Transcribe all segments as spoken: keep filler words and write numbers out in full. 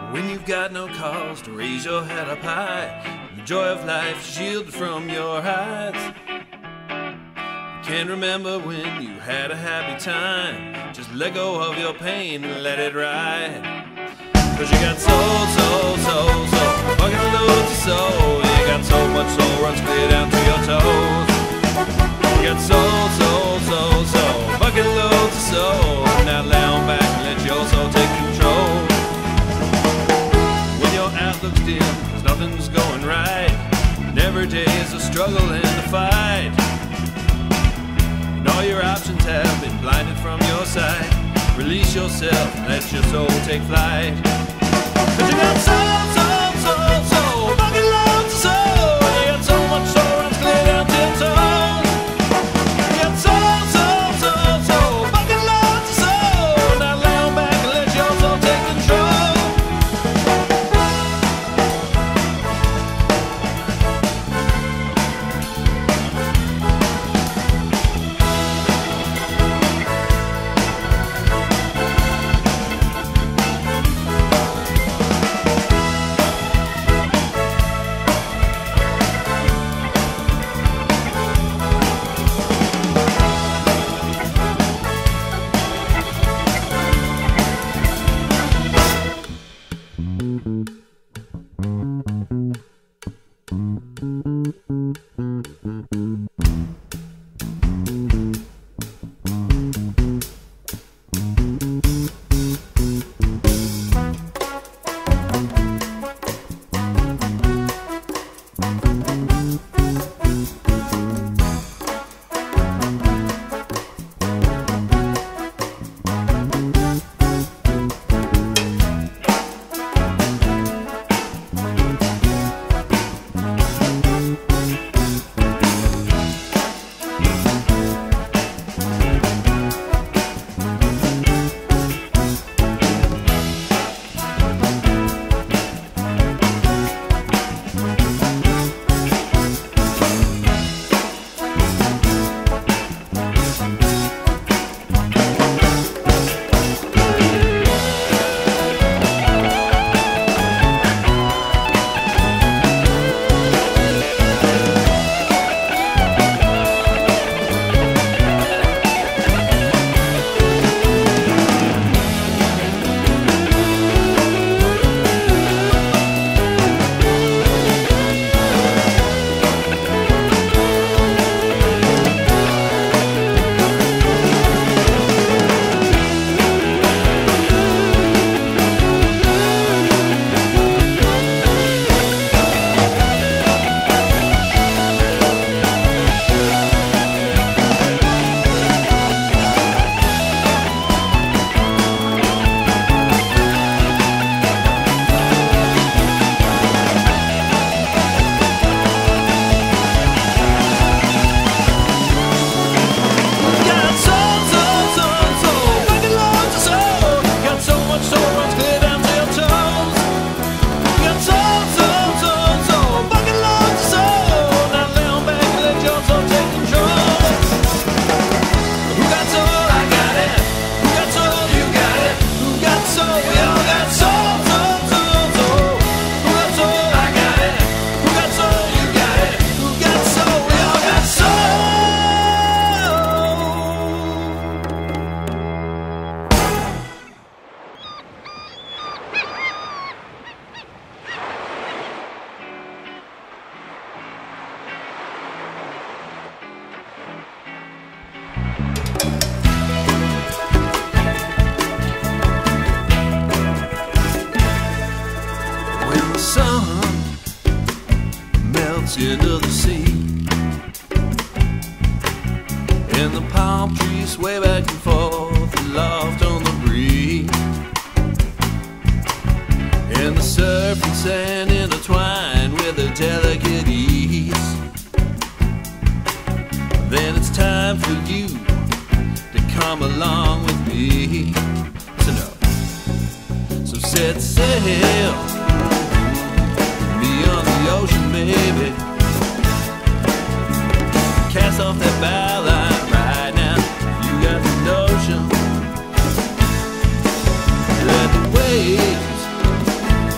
When you've got no cause to raise your head up high, the joy of life shielded from your eyes. Can't remember when you had a happy time. Just let go of your pain and let it ride. Cause you got soul, soul, soul, soul, bucket loads of soul. You got so much soul runs clear down to your toes. You got soul, soul, soul, soul, bucket loads of soul. Now lay on back and let your soul take control. When your outlook's dim, cause nothing's going right, and every day is a struggle and a fight, and all your options have been blinded from your sight. Release yourself and let your soul take flight. Cause you got soul, soul, soul, soul, bucket loads of soul. You got so much soul runs clear down to your toes. You got soul, soul, soul, soul, bucket loads of soul. Now lay on back and let your soul take control. Into the sea, and the palm trees sway back and forth, aloft on the breeze, and the surf and sand intertwine with a delicate ease. Then it's time for you to come along with me. So no, so set sail beyond the ocean, baby. Cast off that bow line right now. You got the notion. Let the waves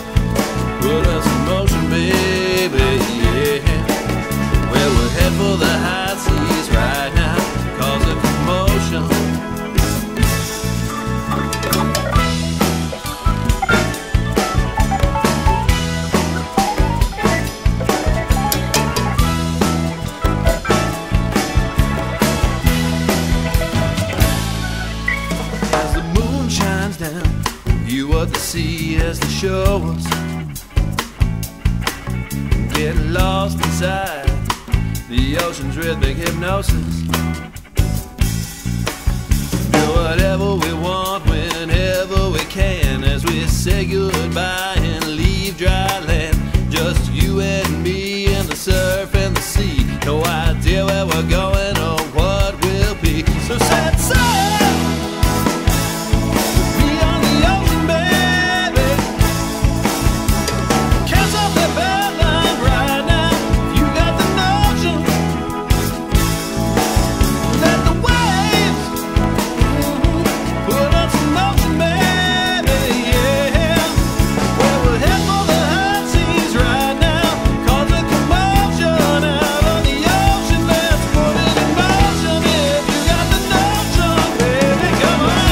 sea as the shores, getting lost inside the ocean's rhythmic hypnosis. Do whatever we want whenever we can, as we say goodbye and leave dry land. Just you and me and the surf and the sea. No idea where we're going or what will be. So set sail, be on the ocean, baby. Cast off that bad line right now. You got the notion. Let the waves put on some motion, baby. Yeah, well, we'll head for the high seas right now. Cause the commotion out on the ocean. Let's put it in motion. If you got the notion, baby, come on.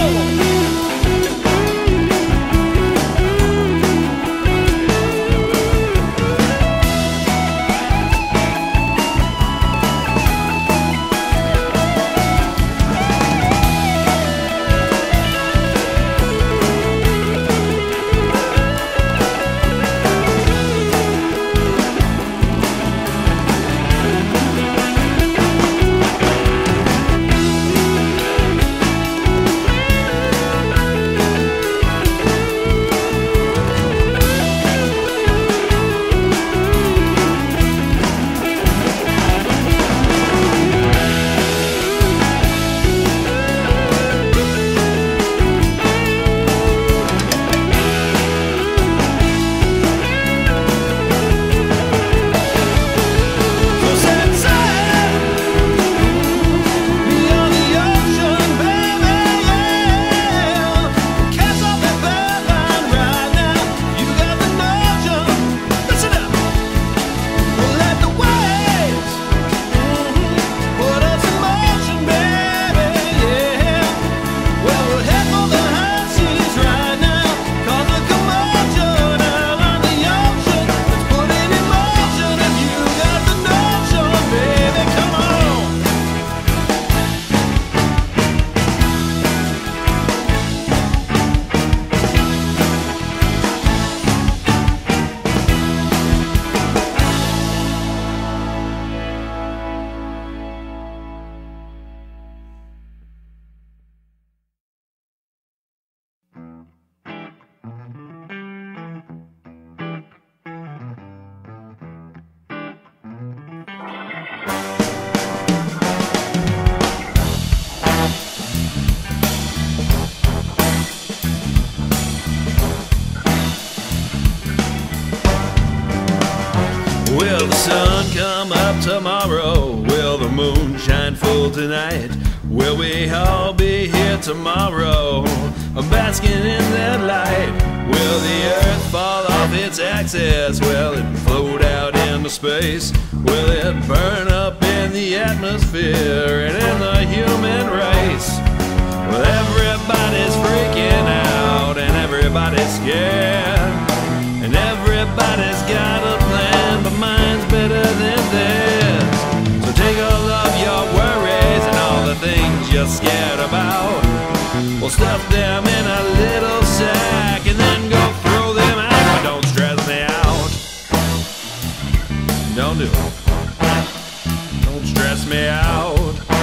Will the sun come up tomorrow? Will the moon shine full tonight? Will we all be here tomorrow, basking in that light? Will the earth fall off its axis? Will it float out into space? Will it burn up in the atmosphere and in the human race? Well, everybody's freaking out and everybody's scared, and everybody's got a plan, but mine's better than theirs. So take all of your worries and all the things you're scared about. We'll stuff them in a little sack and then go throw them out. But don't stress me out. Don't do it. Don't stress me out.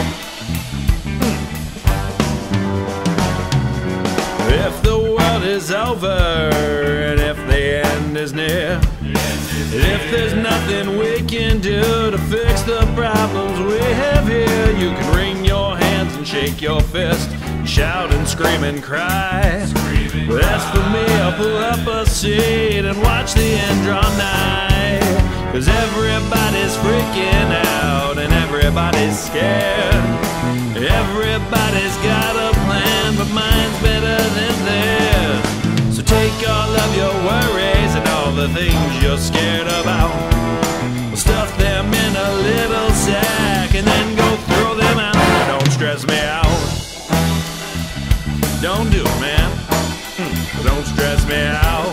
If the world is over and if the end is near, if there's nothing we can do to fix the problems we have here, you can wring your hands and shake your fist, shout and scream and cry. But as for me, I'll pull up a seat and watch the end draw nigh. Cause everybody's freaking out and everybody's scared. Everybody's got a plan, but mine's better than theirs. So take all of your worries and all the things you're scared about. We'll stuff them in a little sack and then go throw them out. Don't stress me out. Don't do it, man. Don't stress me out.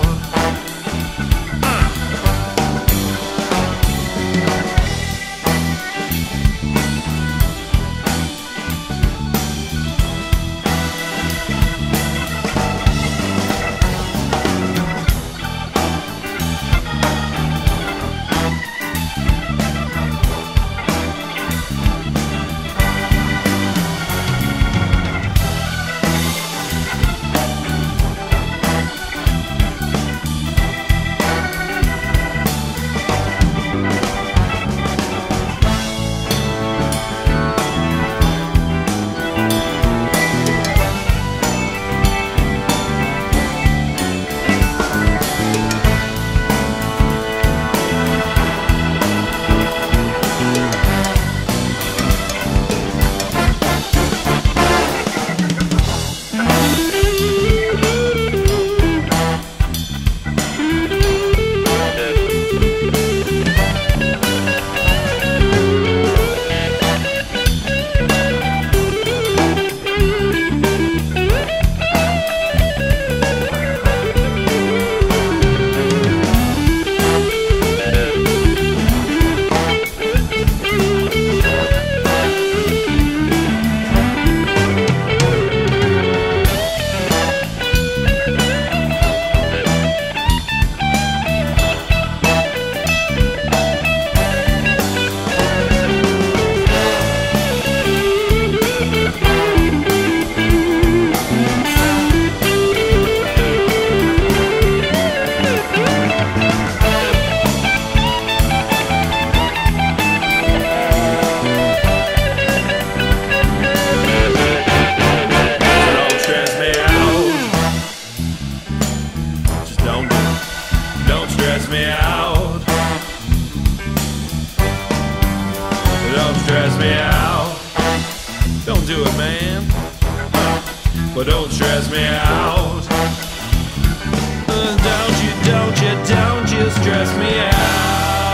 gonna do it, man. But don't stress me out. Uh, don't you, don't you, don't you stress me out.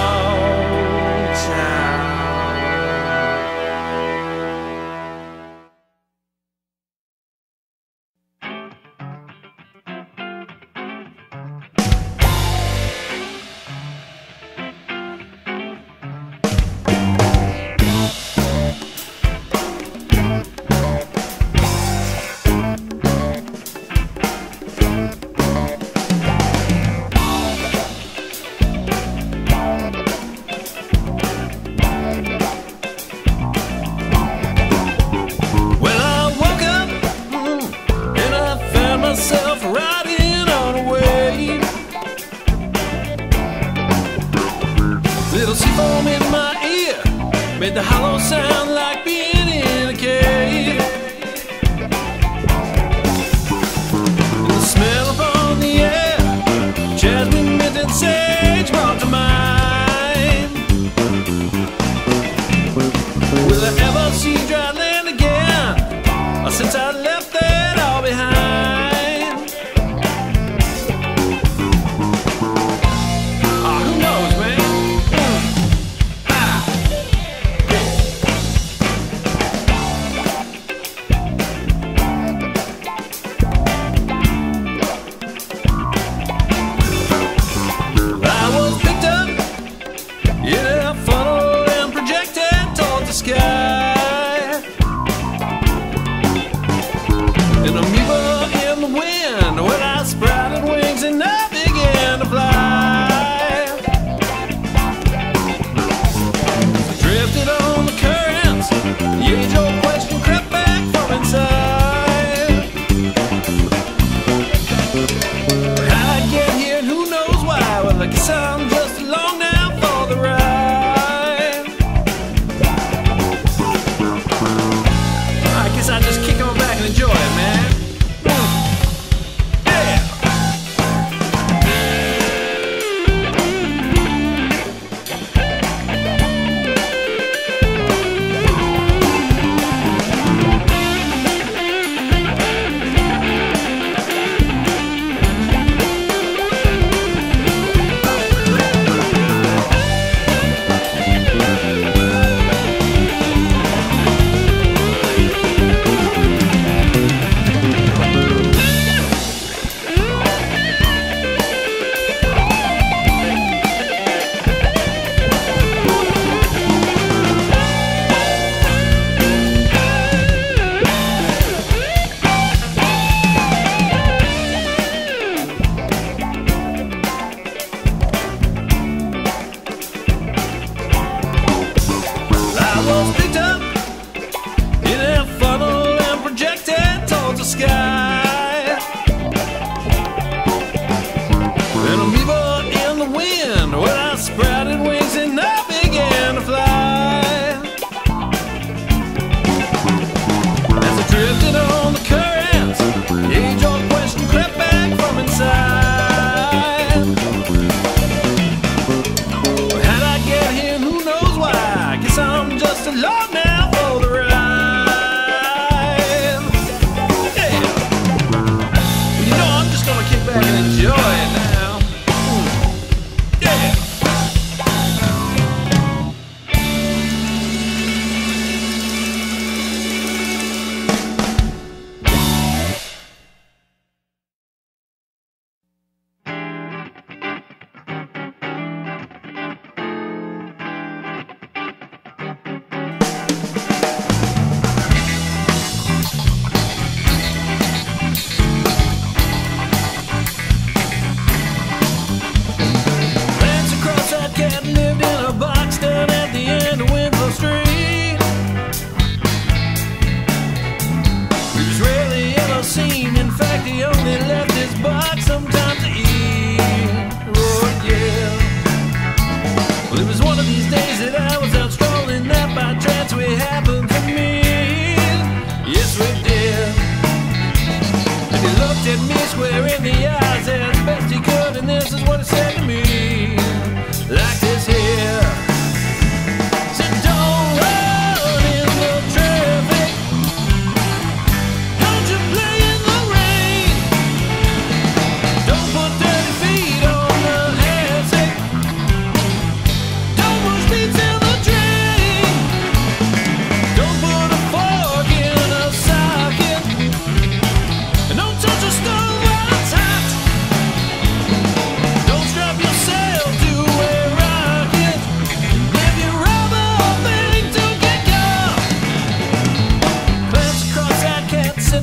Made the hollow sound like being in a cave. And the smell upon the air, jasmine, mint and sage brought to mind. Will I ever see dry land again, or since I left that all behind? Ah, who knows, man? An amoeba in the wind, when I sprouted wings and I began to fly. Drifted on the currents, the age-old question crept back from inside. How'd I get here and who knows why? Well, I guess I'm just along now for the ride. I guess I just kick on back and enjoy it, man.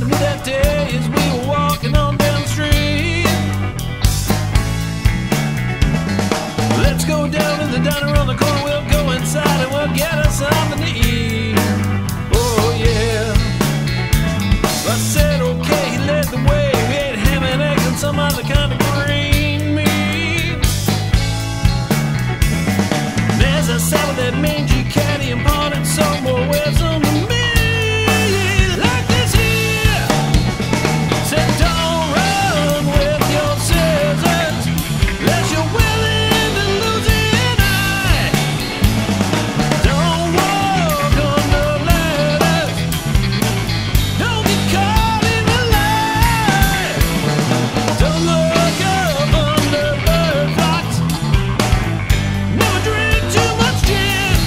me that day as we were walking on down the street. Let's go down to the diner on the corner, we'll go inside and we'll get us something to eat. Oh yeah. I said okay, he led the way. We ate ham and eggs and some other kind of green meat. And as I sat with that mangy cat, he imparted some more wisdom to me. Like this here, said don't run with your scissors unless you're willing to lose an eye. Don't walk on the ladders, don't get caught in the light. Don't look up under bird flocks, never drink too much gin.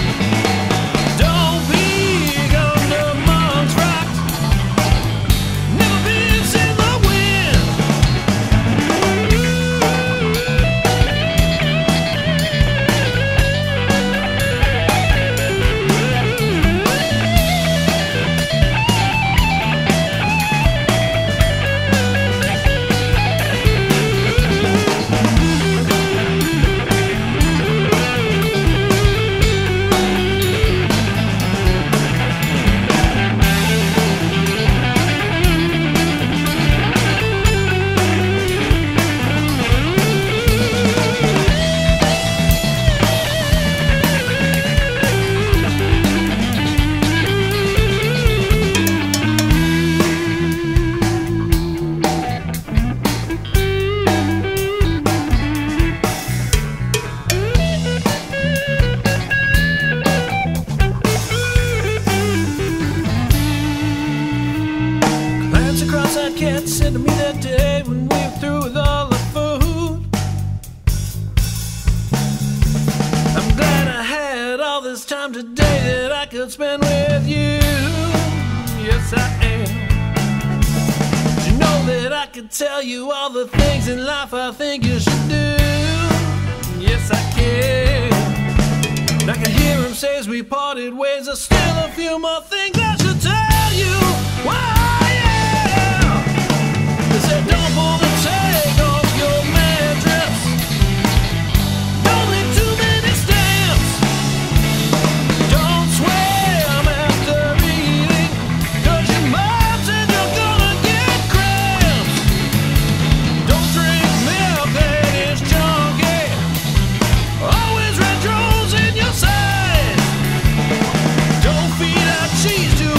Don't peek under monks' rocks, never piss in the wind. Clarence the Crosseyed Cat said to me that day when we were through with all the food, I'm glad I had all this time today that I could spend with you. Yes, I am. You know that I could tell you all the things in life I think you should do. Yes, I can. And I can hear him say as we parted ways, there's still a few more things I should tell you. Why? Said don't pull the tag off your mattress, don't leave too many stamps. Don't swim after eating, cause your mom said you're gonna get cramps. Don't drink milk that is junky, always red drones in your sides. Don't feed out cheese to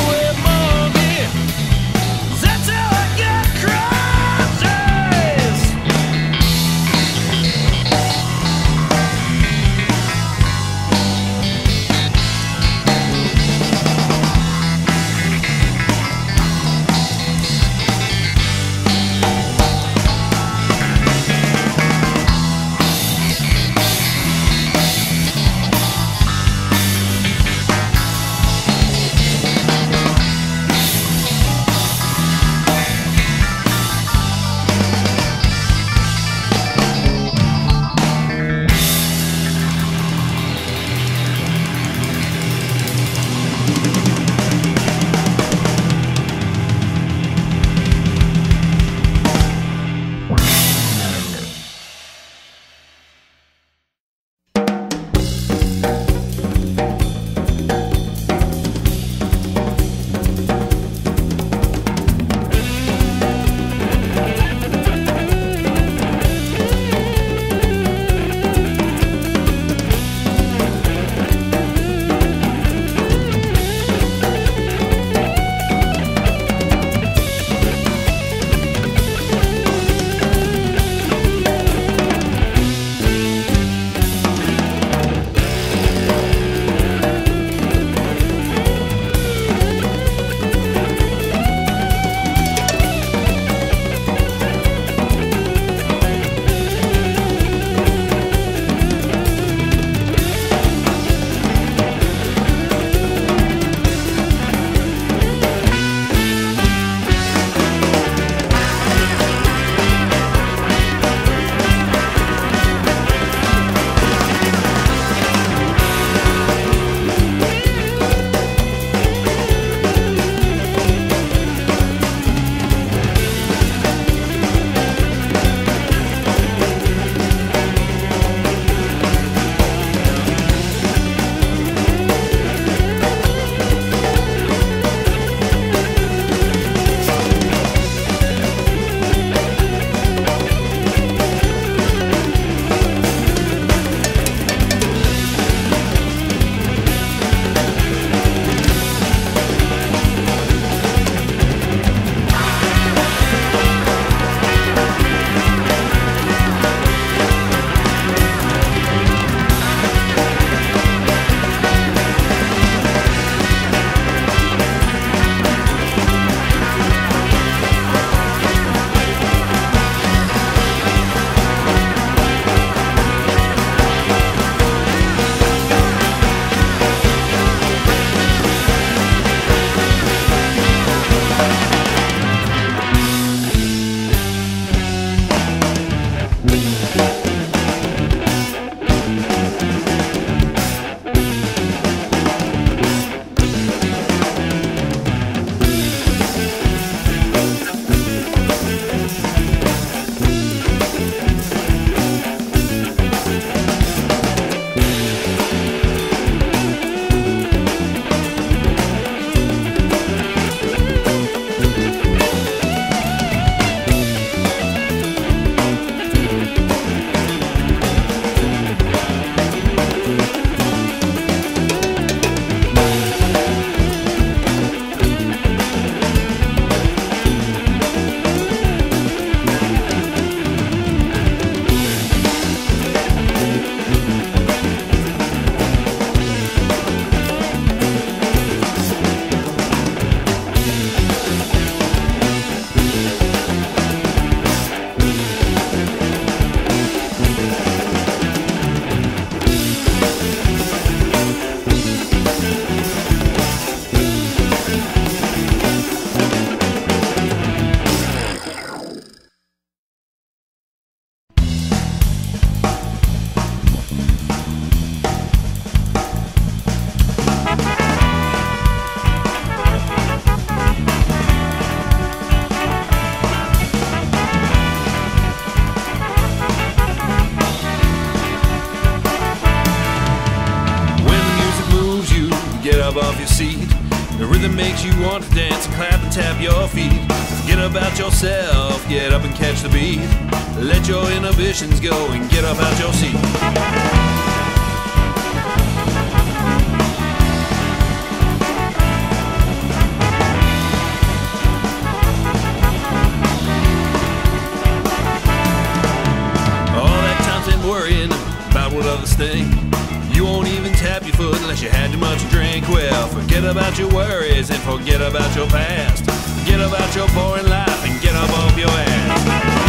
rhythm makes you want to dance and clap and tap your feet. Forget about yourself, get up and catch the beat. Let your inhibitions go and get up out your seat. Worrying about what others think. You won't even tap your foot unless you had too much to drink. Well, forget about your worries and forget about your past. Forget about your boring life and get up off your ass.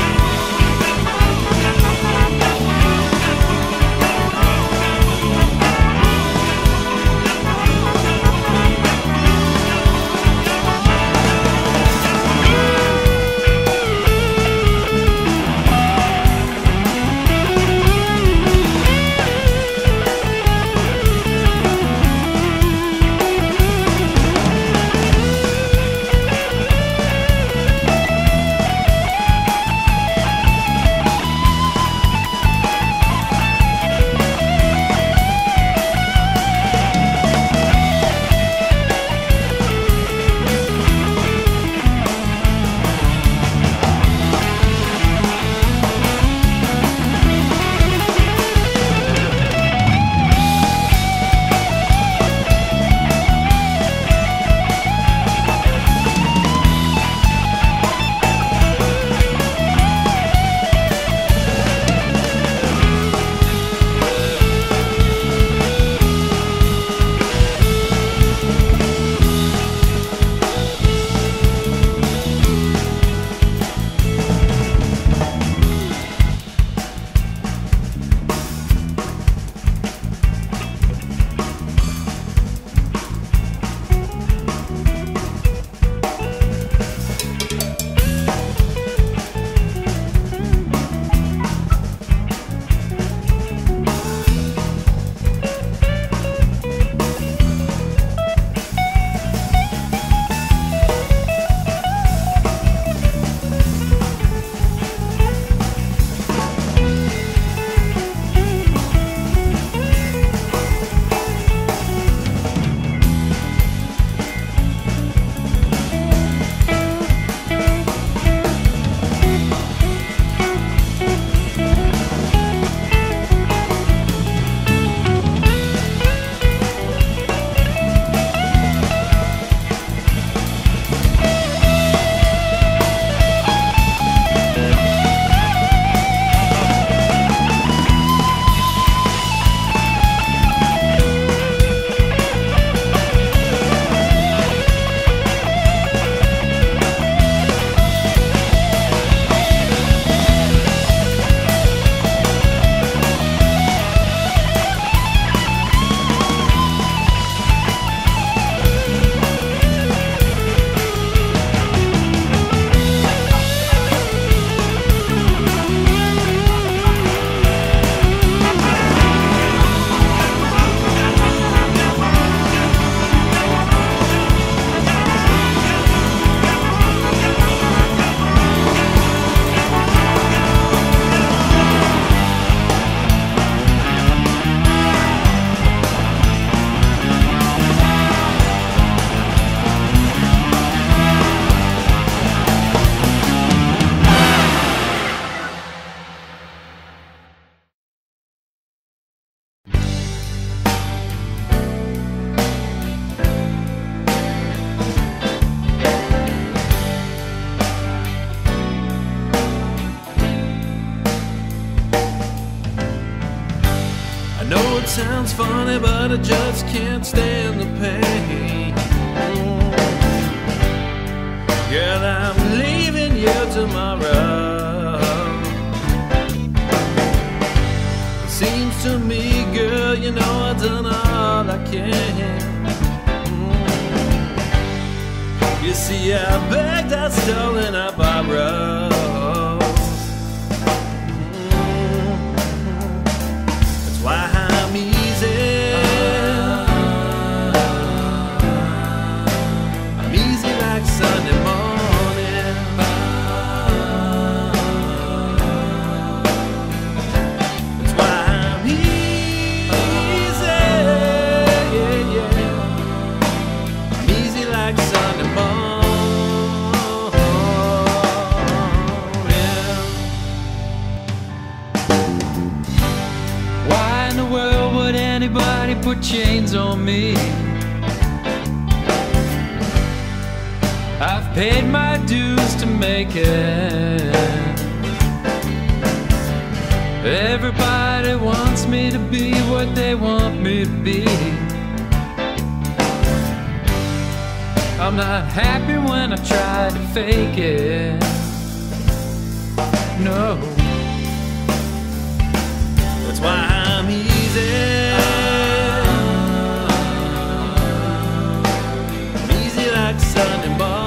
Sounds funny, but I just can't stand the pain. Girl, I'm leaving you tomorrow. It seems to me, girl, you know I've done all I can. You see, I begged, I stole, and I borrowed. That's why I'm easy. I'm easy like Sunday morning. That's why I'm easy. Yeah, yeah. I'm chains on me. I've paid my dues to make it. Everybody wants me to be what they want me to be. I'm not happy when I try to fake it. No. That's why I'm easy. I'm easy like Sunday morning.